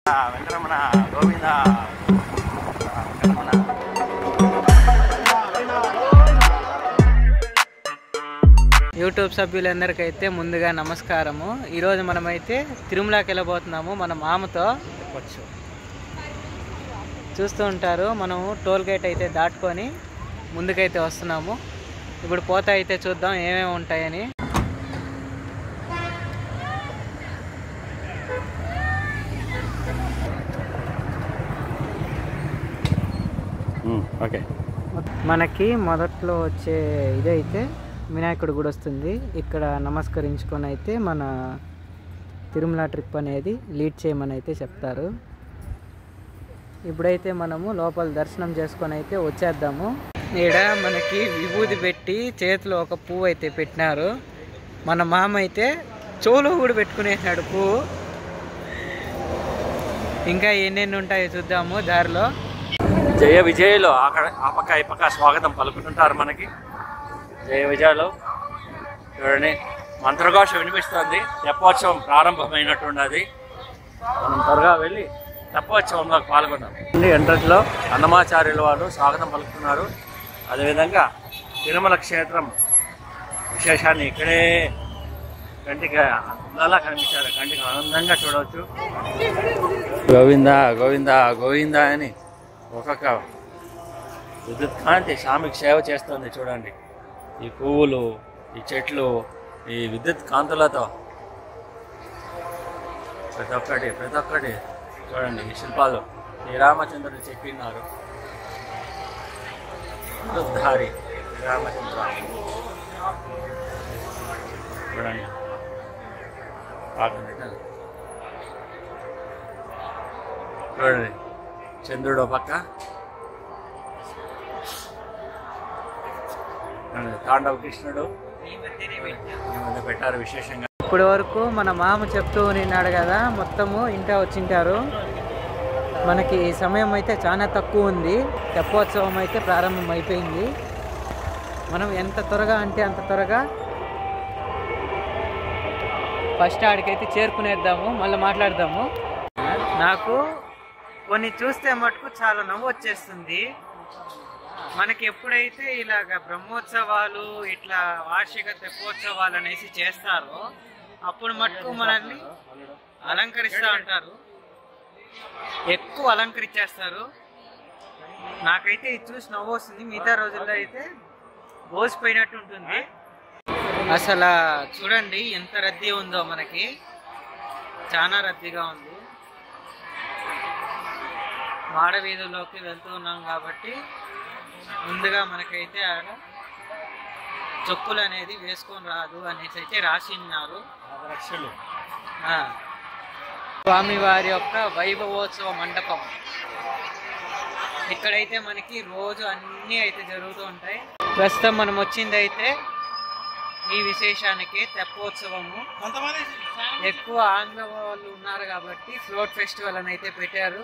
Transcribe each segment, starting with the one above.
Venkataramana Govinda YouTube సభ్యులందరికైతే ముందుగా నమస్కారము. ఈరోజు మనమైతే తిరుమలకి వెళ్ళబోతున్నాము మన మామతో. చెప్పచ్చు చూస్తూ ఉంటారు. మనం టోల్ గేట్ అయితే దాటుకొని ముందుకైతే వస్తున్నాము. ఇప్పుడు పోతా అయితే చూద్దాం ఏమేమి ఉంటాయని. ఓకే, మనకి మొదట్లో వచ్చే ఇదైతే వినాయకుడి గుడి వస్తుంది. ఇక్కడ నమస్కరించుకొని అయితే మన తిరుమల ట్రిప్ అనేది లీడ్ చేయమని అయితే చెప్తారు. ఇప్పుడైతే మనము లోపల దర్శనం చేసుకొని అయితే వచ్చేద్దాము. ఇక్కడ మనకి విభూది పెట్టి చేతిలో ఒక పువ్వు అయితే పెట్టినారు. మన మామ అయితే చెవులో కూడా పెట్టుకునేసాడు పువ్వు. ఇంకా ఎన్నెన్ని ఉంటాయో చూద్దాము దారిలో. జయ విజయలో అక్కడ ఆ పక్క ఈ పక్క స్వాగతం పలుకుతుంటారు మనకి. జయ విజయలో చూడండి మంత్రఘోష వినిపిస్తుంది. తెప్పోత్సవం ప్రారంభమైనట్టున్నది. మనం త్వరగా వెళ్ళి తెప్పోత్సవంలో పాల్గొన్నాం. ఎంట్రన్స్లో అన్నమాచార్యుల వారు స్వాగతం పలుకుతున్నారు. అదేవిధంగా తిరుమల క్షేత్రం విశేషాన్ని ఇక్కడే కంటికి అలా కనిపించారు. కంటికి ఆనందంగా చూడవచ్చు. గోవింద గోవింద గోవింద అని ఒక్కొక్క విద్యుత్ కాంతి స్వామికి సేవ చేస్తుంది. చూడండి ఈ పువ్వులు, ఈ చెట్లు, ఈ విద్యుత్ కాంతులతో ప్రతి ఒక్కటి చూడండి. ఈ శిల్పాలు శ్రీరామచంద్రుడు చెప్పినారు. ధారి శ్రీరామచంద్ర చూడండి. చూడండి చంద్రుడు పక్క, తాండవ కృష్ణుడు పెట్టారు విశేషంగా. ఇప్పటి వరకు మన మామ చెప్తూ ఉన్నాడు కదా, మొత్తము ఇంట వచ్చింటారు. మనకి సమయం అయితే చాలా తక్కువ ఉంది. తెప్పోత్సవం అయితే ప్రారంభం అయిపోయింది. మనం ఎంత త్వరగా అంటే అంత త్వరగా ఫస్ట్ ఆడికైతే చేరుకునేద్దాము. మళ్ళీ మాట్లాడదాము. నాకు కొన్ని చూస్తే మటుకు చాలా నవ్వు వచ్చేస్తుంది. మనకి ఎప్పుడైతే ఇలాగ బ్రహ్మోత్సవాలు ఇట్లా వార్షిక తెప్పోత్సవాలు అనేసి చేస్తారో అప్పుడు మటుకు మనల్ని అలంకరిస్తూ ఉంటారు. ఎక్కువ అలంకరించేస్తారు. నాకైతే ఇది చూసి నవ్వు వస్తుంది. మిగతా రోజుల్లో అయితే బోసిపోయినట్టు ఉంటుంది. అసలు చూడండి ఎంత రద్దీ ఉందో. మనకి చాలా రద్దీగా ఉంది. మాడ వీధుల్లోకి వెళ్తూ ఉన్నాం కాబట్టి ముందుగా మనకైతే ఆడ చెప్పులు అనేది వేసుకొని రాదు అనేసి అయితే రాసి ఉన్నారు. స్వామివారి యొక్క వైభవోత్సవ మండపం ఇక్కడైతే మనకి రోజు అన్నీ అయితే జరుగుతూ ఉంటాయి. ప్రస్తుతం మనం వచ్చింది అయితే ఈ విశేషానికి తెప్పోత్సవము. ఎక్కువ ఆంగ్ల వాళ్ళు ఉన్నారు కాబట్టి ఫ్లోట్ ఫెస్టివల్ అని అయితే పెట్టారు.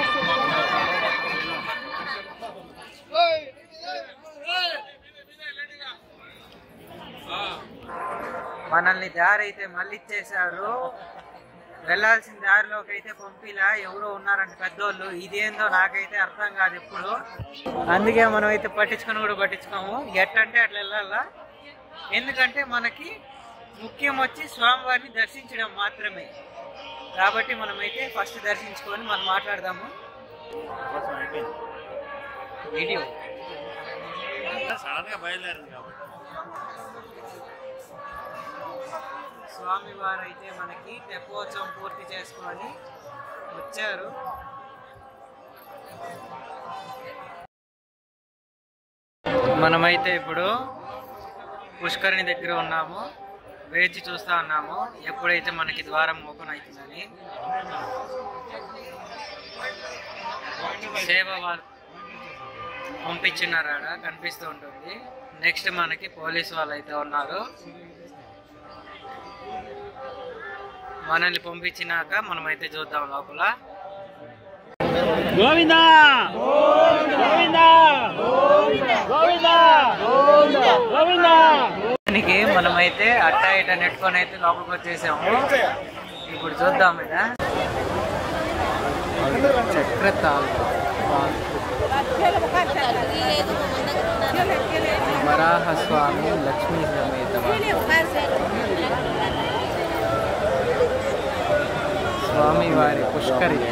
మనల్ని దారి అయితే మళ్ళీ ఇచ్చేసారు. వెళ్ళాల్సిన దారిలోకి అయితే పంపిలా. ఎవరో ఉన్నారంటే పెద్దోళ్ళు. ఇదేందో నాకైతే అర్థం కాదు ఎప్పుడు. అందుకే మనం అయితే పట్టించుకోము. ఎట్టంటే అట్లా వెళ్ళాలా. ఎందుకంటే మనకి ముఖ్యం వచ్చి స్వామివారిని దర్శించడం మాత్రమే. కాబట్టి మనమైతే ఫస్ట్ దర్శించుకొని మనం మాట్లాడదాము. వీడియో బయలుదేరింది కాబట్టి స్వామివారు అయితే మనకి తెప్పోత్సవం పూర్తి చేసుకొని వచ్చారు. మనమైతే ఇప్పుడు పుష్కరిణి దగ్గర ఉన్నాము. వేచి చూస్తూ ఉన్నాము ఎప్పుడైతే మనకి ద్వారం ఓపెన్ అవుతుందని. సేవ వాళ్ళు పంపించినారు. ఆడ కనిపిస్తూ ఉంటుంది. నెక్స్ట్ మనకి పోలీసు వాళ్ళు అయితే ఉన్నారు. మనల్ని పంపించినాక మనమైతే చూద్దాం లోపల. గోవింద గోవింద గోవింద గోవింద. మనమైతే అట్టా ఇట నెట్టుకొని అయితే లోపలికి వచ్చేసాము. ఇప్పుడు చూద్దాం ఇక చక్రతాళ్ వరాహస్వామి లక్ష్మీ సమేత స్వామివారి పుష్కరి.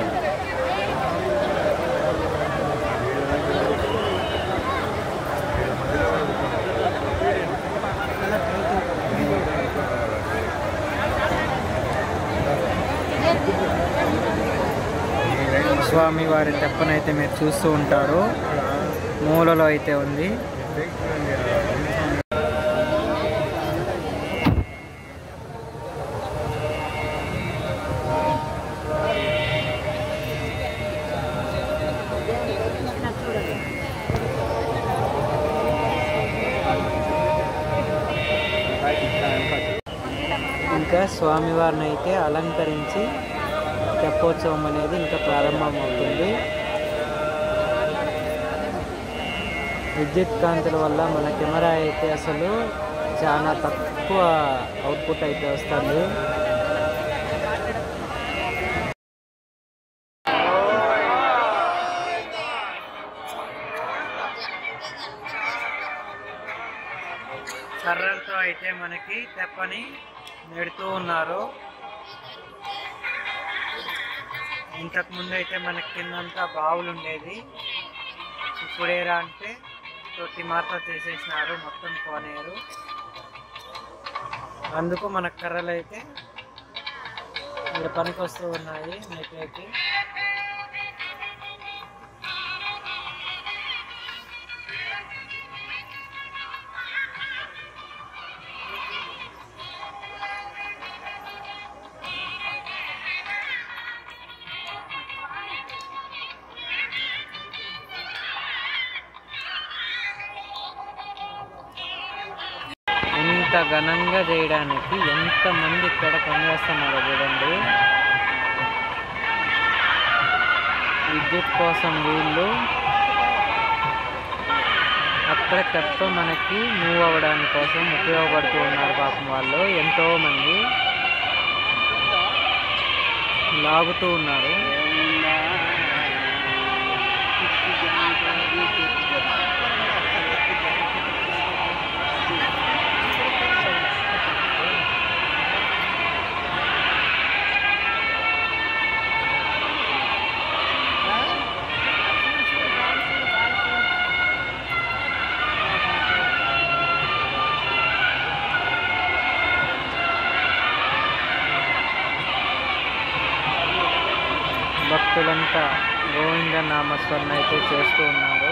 స్వామివారి తెప్పనైతే మీరు చూస్తూ ఉంటారు, మూలలో అయితే ఉంది. ఇంకా స్వామివారిని అయితే అలంకరించి తెప్పోత్సవం అనేది ఇంకా ప్రారంభమవుతుంది. విద్యుత్ కాంతుల వల్ల మన కెమెరా అయితే అసలు చాలా తక్కువ అవుట్పుట్ అయితే వస్తుంది. కర్రలతో అయితే మనకి తెప్పని నెడుతూ ఉన్నారు. ఇంతకు ముందు అయితే మనకి కిందంతా బావులు ఉండేది, ఇప్పుడేరా అంటే తొట్టి మాత్రం తీసేసినారు, మొత్తం కోనేరు. అందుకు మన కర్రలు అయితే ఇక్కడ పనికి వస్తూ ఉన్నాయి నెట్లకి. ఇంత ఘనంగా చేయడానికి ఎంతమంది ఇక్కడ పనిచేస్తున్నారో చూడండి. విద్యుత్ కోసం వీళ్ళు అక్కడికక్కడ మనకి మూవ్ అవ్వడానికి కోసం ఉపయోగపడుతూ ఉన్నారు. పాపం వాళ్ళు ఎంతో మంది లాగుతూ ఉన్నారు. భక్తులంతా గోవింద నామస్మరణ అయితే చేస్తూ ఉన్నారు.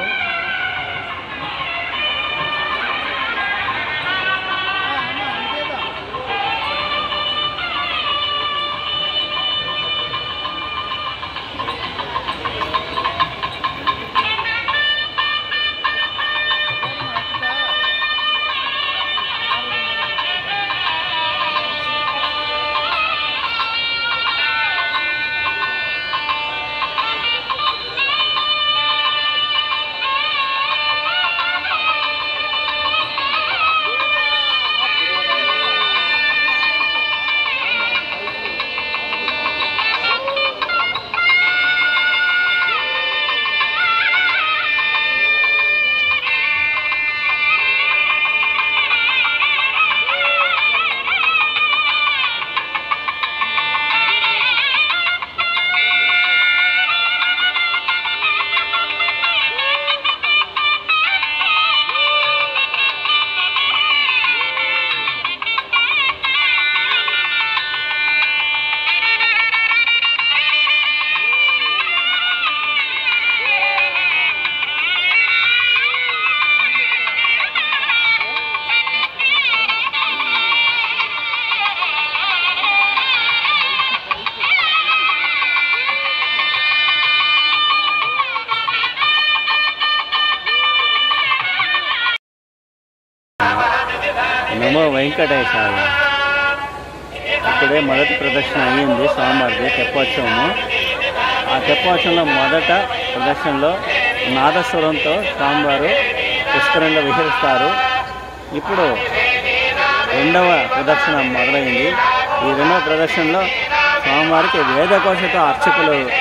నమో వెంకటేశాయ. ఇప్పుడే మొదటి ప్రదర్శన అయ్యింది స్వామివారిది తెప్పోత్సవము. ఆ తెప్పోత్సవంలో మొదట ప్రదర్శనలో నాదస్వరంతో స్వామివారు పుష్కరంగా విహరిస్తారు. ఇప్పుడు రెండవ ప్రదర్శన మొదలైంది. ఈ రెండవ ప్రదర్శనలో స్వామివారికి వేదకోశతో అర్చకులు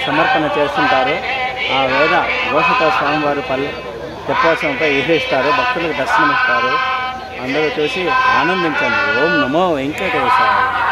సమర్పణ చేస్తుంటారు. ఆ వేద ఘోషతో స్వామివారు తెప్పోత్సవంపై విహరిస్తారు. భక్తులకు దర్శనమిస్తారు. అందరూ చూసి ఆనందించండి. ఓం నమో వెంకటేశాయ.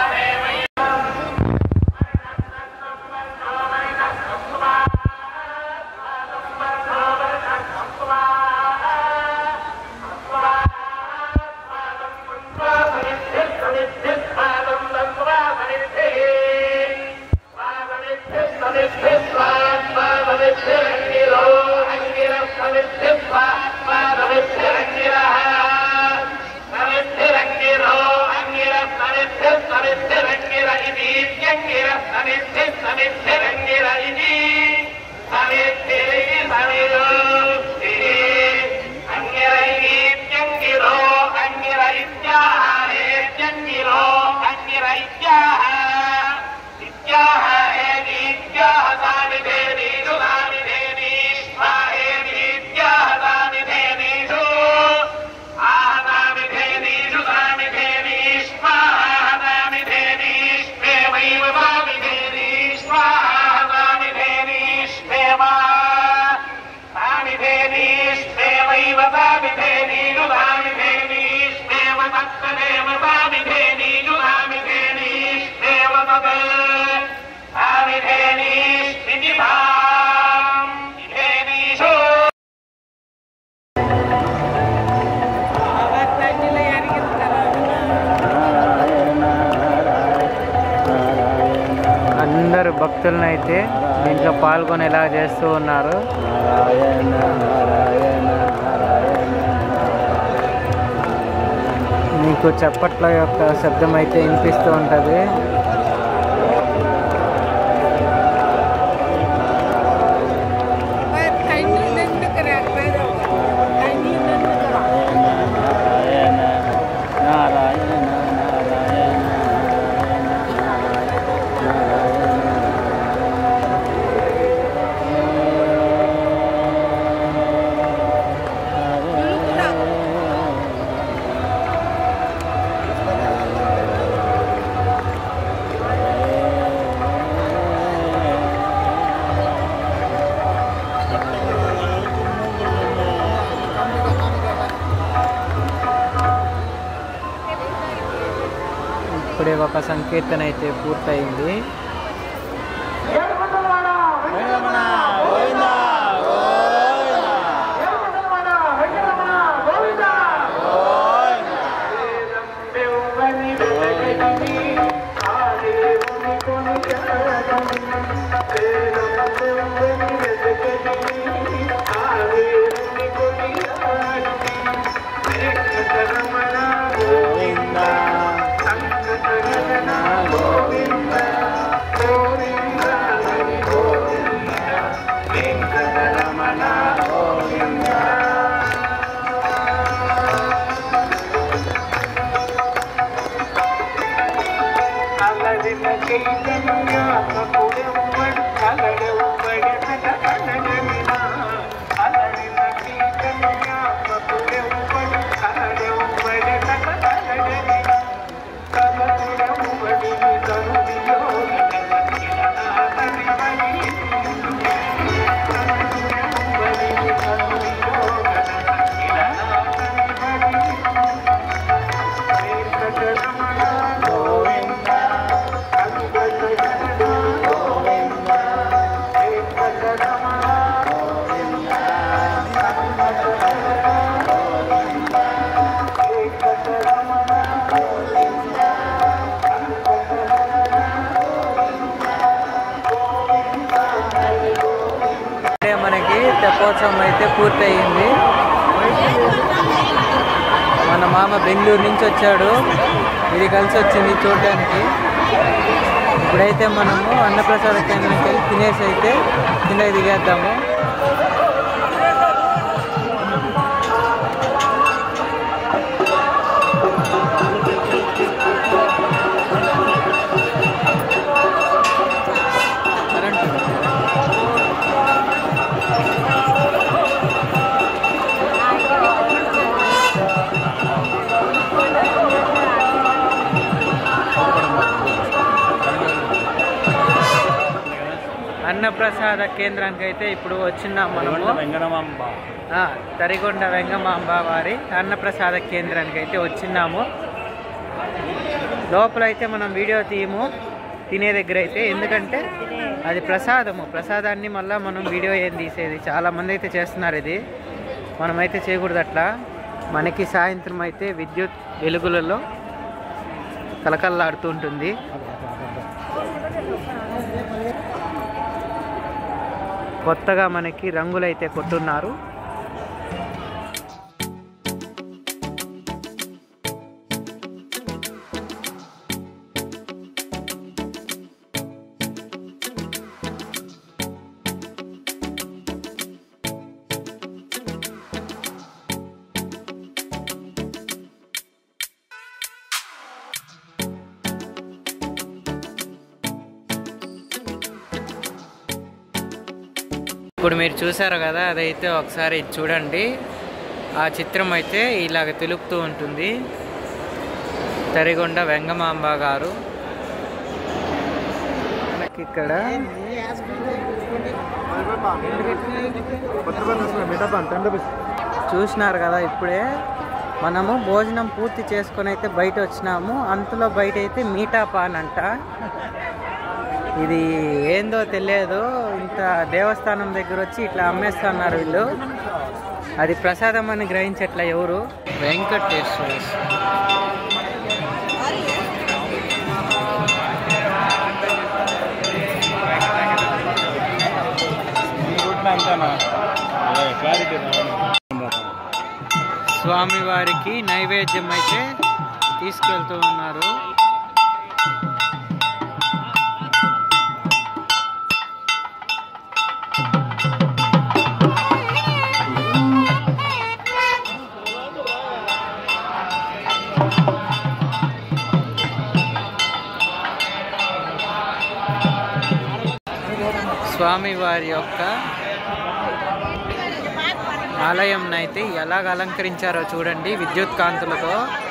అందరు భక్తులను అయితే దీంట్లో పాల్గొనేలా చేస్తూ ఉన్నారు. మీకు చప్పట్ల యొక్క శబ్దం అయితే వినిపిస్తూ ఉంటుంది. ఇప్పుడే ఒక సంకీర్తన అయితే పూర్తయింది. మనకి తెప్పోత్సవం అయితే పూర్తయింది. మన మామ బెంగళూరు నుంచి వచ్చాడు. ఇది కలిసి వచ్చింది చూడడానికి. ఇప్పుడైతే మనము అన్నప్రసాద కేంద్రానికి వెళ్ళి తినేసి అయితే కిందకి దిగేద్దాము. అన్నప్రసాద కేంద్రానికి అయితే ఇప్పుడు వచ్చినాం మనము. వెంగమాంబ తరిగొండ వెంగమాంబ వారి అన్నప్రసాద కేంద్రానికి అయితే వచ్చినాము. లోపలైతే మనం వీడియో తీయము తినే దగ్గర అయితే, ఎందుకంటే అది ప్రసాదాన్ని మళ్ళీ మనం వీడియో ఏం తీసేది. చాలామంది అయితే చేస్తున్నారు, ఇది మనమైతే చేయకూడదు అట్లా. మనకి సాయంత్రం అయితే విద్యుత్ వెలుగులలో కలకల్లాడుతూ ఉంటుంది. కొత్తగా మనకి రంగులు అయితే కొట్టున్నారు. ఇప్పుడు మీరు చూసారు కదా, అదైతే ఒకసారి చూడండి. ఆ చిత్రం అయితే ఇలాగ తెలుపుతూ ఉంటుంది. తరిగొండ వెంగమాంబ గారు మనకి ఇక్కడ చూసినారు కదా. ఇప్పుడే మనము భోజనం పూర్తి చేసుకొని అయితే బయట వచ్చినాము. అంతలో బయట అయితే మీఠా పాన్ అంట. ఇది ఏందో తెలియదు, ఇంత దేవస్థానం దగ్గర వచ్చి ఇట్లా అమ్మేస్తున్నారు వీళ్ళు. అది ప్రసాదం అని గ్రహించట్లా ఎవరు. వెంకటేశ్వర స్వామివారికి నైవేద్యం అయితే తీసుకెళ్తూ ఉన్నారు. స్వామివారి యొక్క ఆలయంనైతే ఎలాగ అలంకరించారో చూడండి, విద్యుత్ కాంతులతో.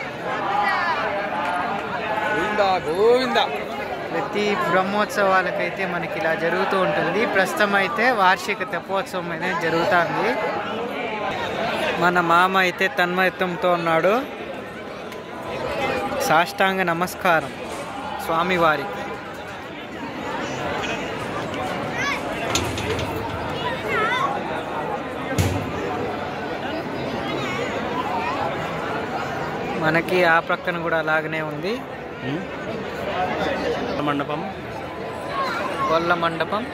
ప్రతి బ్రహ్మోత్సవాలకైతే మనకి ఇలా జరుగుతూ ఉంటుంది. ప్రస్తుతం అయితే వార్షిక తెప్పోత్సవం అనేది జరుగుతుంది. మన మామ అయితే తన్మయత్వంతో ఉన్నాడు. సాష్టాంగ నమస్కారం స్వామివారికి. మనకి ఆ ప్రక్కన కూడా అలాగనే ఉంది గొల్ల మండపం.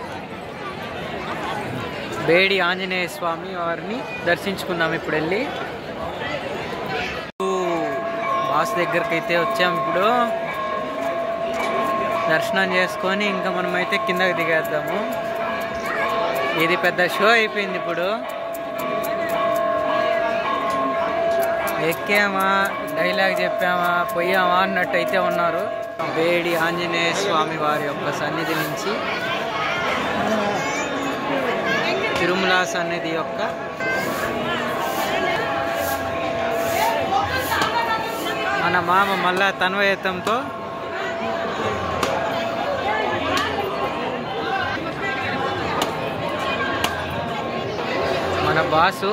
బేడి ఆంజనేయ స్వామి వారిని దర్శించుకున్నాం ఇప్పుడు వెళ్ళి. బాస్ దగ్గరికి అయితే వచ్చాము. ఇప్పుడు దర్శనం చేసుకొని ఇంకా మనమైతే కిందకి దిగేద్దాము. ఇది పెద్ద షో అయిపోయింది. ఇప్పుడు ఎక్కామా, డైలాగ్ చెప్పామా, పోయామా అన్నట్టు అయితే ఉన్నారు. బేడి ఆంజనేయ స్వామి వారి యొక్క సన్నిధి నుంచి తిరుమల సన్నిధి యొక్క మన మామ మళ్ళా తన్వయత్వంతో మన బాసు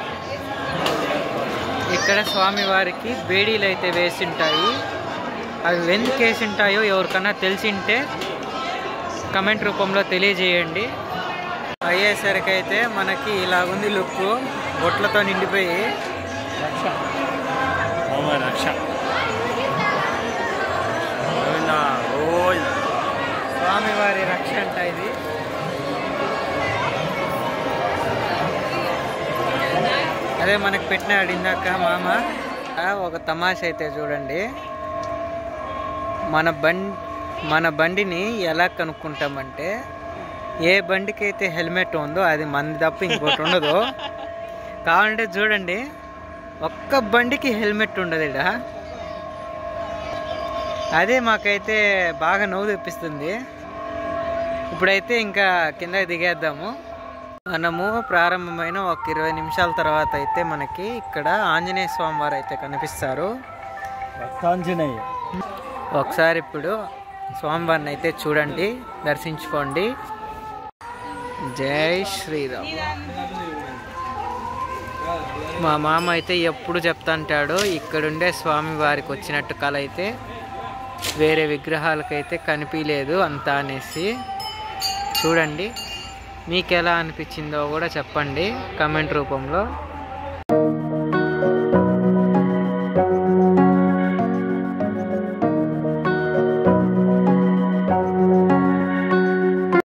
ఇక్కడ స్వామివారికి బేడీలు అయితే వేసింటాయి. అవి ఎందుకు వేసింటాయో ఎవరికన్నా తెలిసింటే కమెంట్ రూపంలో తెలియజేయండి. అయ్యేసరికి అయితే మనకి ఇలాగుంది లుక్, బొట్లతో నిండిపోయి. స్వామివారి రక్ష అంట ఇది. అదే మనకు పెట్టినాడు ఇందాక మామ. ఒక తమాష అయితే చూడండి, మన బండిని ఎలా కనుక్కుంటామంటే, ఏ బండికి అయితే హెల్మెట్ ఉందో అది మంది తప్ప ఇంకోటి ఉండదు. కావాలంటే చూడండి, ఒక్క బండికి హెల్మెట్ ఉండదు ఇక్కడ. అదే మాకైతే బాగా నవ్వు తెప్పిస్తుంది. ఇప్పుడైతే ఇంకా కిందకి దిగేద్దాము. మనము ప్రారంభమైన ఒక 20 నిమిషాల తర్వాత అయితే మనకి ఇక్కడ ఆంజనేయ స్వామి వారు అయితే కనిపిస్తారు. ఒకసారి ఇప్పుడు స్వామివారిని అయితే చూడండి, దర్శించుకోండి. జై శ్రీరామ్. మా మామ అయితే ఎప్పుడు చెప్తాంటాడు ఇక్కడుండే స్వామి వారికి వచ్చినట్టు కళ అయితే వేరే విగ్రహాలకైతే కనిపించలేదు అంతా అనేసి. చూడండి మీకు ఎలా అనిపించిందో కూడా చెప్పండి కమెంట్ రూపంలో.